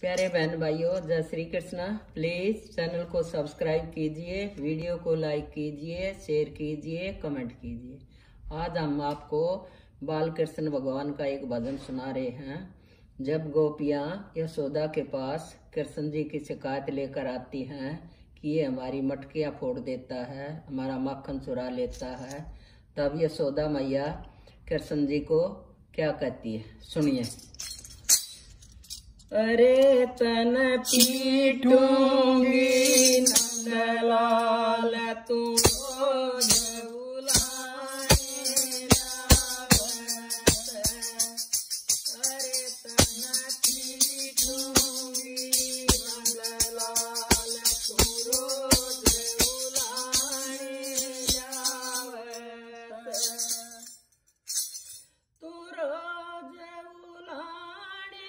प्यारे बहन भाइयों, जय श्री कृष्णा। प्लीज चैनल को सब्सक्राइब कीजिए, वीडियो को लाइक कीजिए, शेयर कीजिए, कमेंट कीजिए। आज हम आपको बाल कृष्ण भगवान का एक भजन सुना रहे हैं। जब गोपियां यशोदा के पास कृष्ण जी की शिकायत लेकर आती हैं कि ये हमारी मटकियां फोड़ देता है, हमारा माखन चुरा लेता है, तब यशोदा मैया कृष्ण जी को क्या कहती है, सुनिए। अरे तन पीटूंगी नंदलाल तू रोज बुलाने जावत। अरे तन पीटूंगी नंदलाल तू रोज बुलाने जावत। तू रोज बुलाने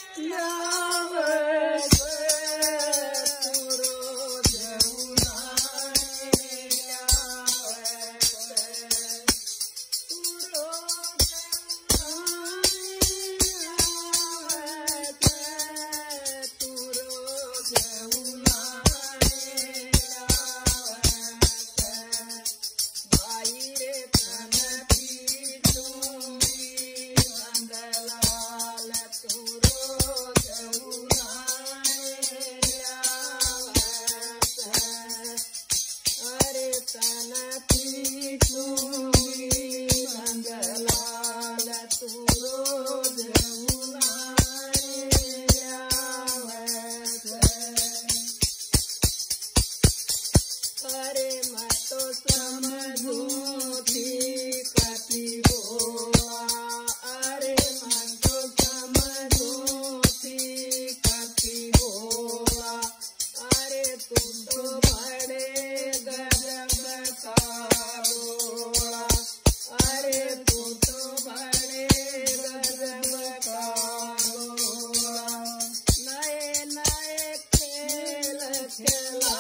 अरे मैं तो समझूं थी कति बोला, अरे मैं तो समझूं थी कति बोला। अरे तुम तो बड़े गजब का बोला, अरे तुम तो बड़े गजब का बोला। नए नए खेल खेला,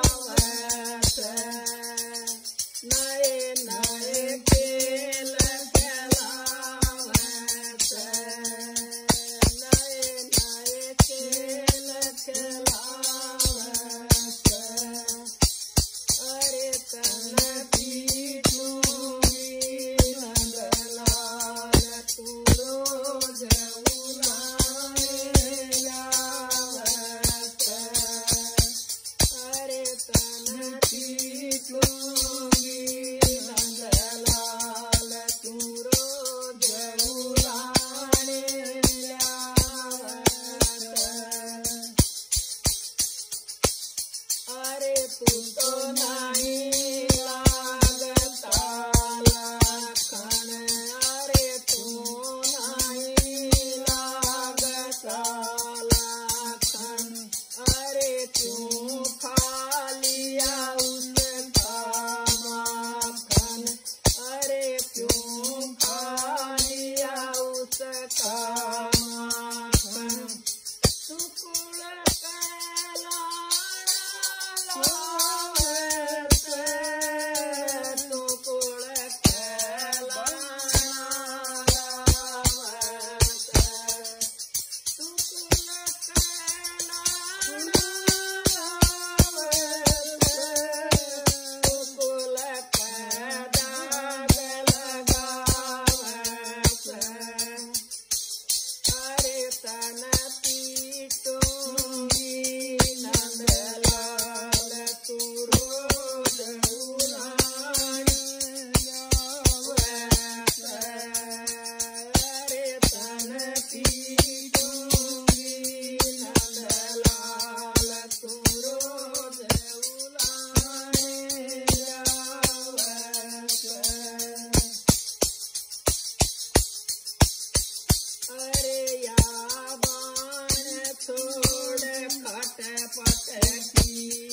नए नए खेल खेलावत, नए नए खेल खेलावत। अरे तन पीटूंगी नंदलाल तू रोज बुलाने जावत। अरे तन पीटूंगी नंदलाल तू रोज बुलाने जावत। अरे तू तो नहीं लागता लखन, अरे तू नहीं लागता लखन। अरे क्यों खा लिया उसका माखन, अरे क्यों खा लिया उसका माखन। सुकुल कैलावत, सुकुल कैलावत, सुकुल सुकुल दाग लगावत। अरे तन पीटूंगी नंदलाल तू रोज बुलाने जावत। अरे तन पीटूंगी नंदलाल तू रोज बुलाने जावत। अरे या बाण छोड़ खटपट की